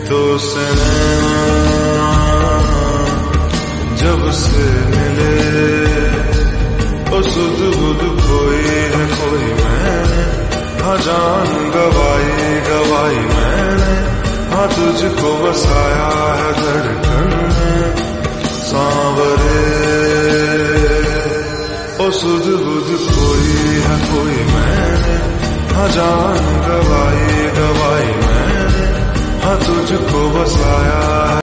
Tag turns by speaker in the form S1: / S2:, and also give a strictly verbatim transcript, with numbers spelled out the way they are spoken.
S1: दोस्त नैना जब से मिले ओ सुध बुध कोई है कोई मैंने हाँ जान गवाई गवाई मैंने हाँ तुझको बसाया है धड़कन में सांवरे ओ सुध बुध कोई है कोई मैंने हाँ जान गवाई गवाई मैंने हाँ तुझको बसाया